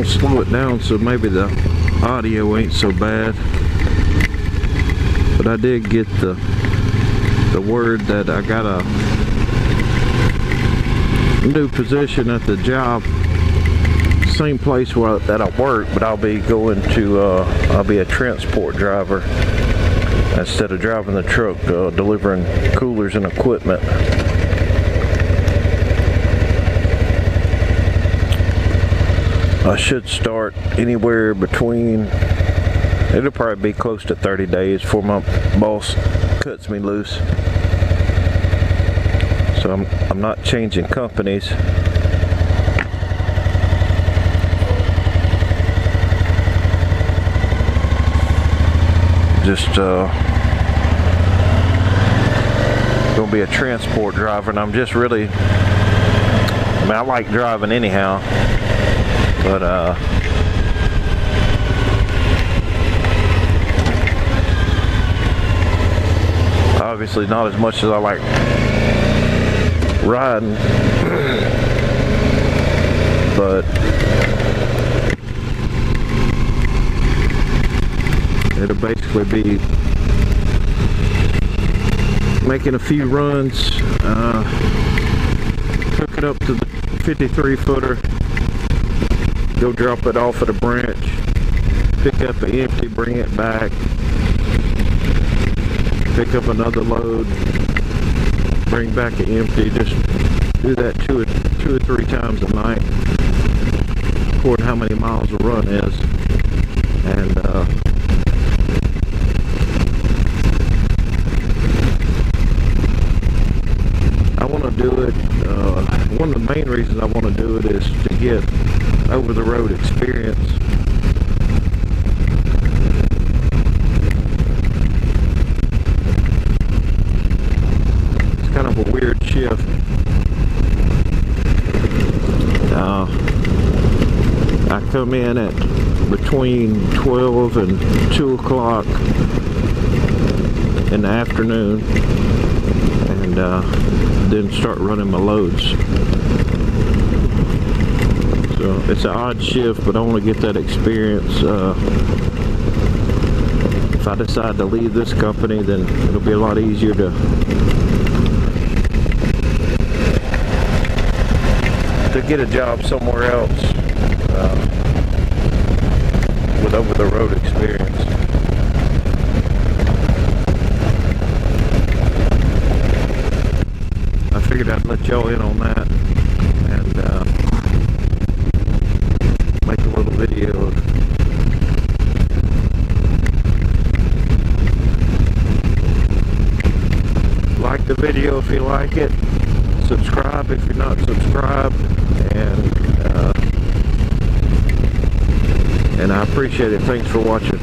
slow it down so maybe the audio ain't so bad. But I did get the word that I got a new position at the job, same place that I work, but I'll be going to I'll be a transport driver instead of driving the truck, delivering coolers and equipment. I should start anywhere between, it'll probably be close to 30 days before my boss cuts me loose. So I'm not changing companies. Just gonna be a transport driver, and I'm just really, I mean, I like driving anyhow, but obviously not as much as I like riding. But it'll basically be making a few runs, hook it up to the 53 footer, go drop it off at a branch, pick up an empty, bring it back, pick up another load, bring back an empty. Just do that two or three times a night, according to how many miles the run is. And I want to do it, one of the main reasons I want to do it is to get over-the-road experience. It's kind of a weird shift. I come in at between 12 and 2 o'clock in the afternoon, and then start running my loads. So it's an odd shift, but I want to get that experience. If I decide to leave this company, then it'll be a lot easier to get a job somewhere else with over-the-road experience. I figured I'd let y'all in on that and make a little video. Like the video if you like it, subscribe if you're not subscribed, and I appreciate it. Thanks for watching.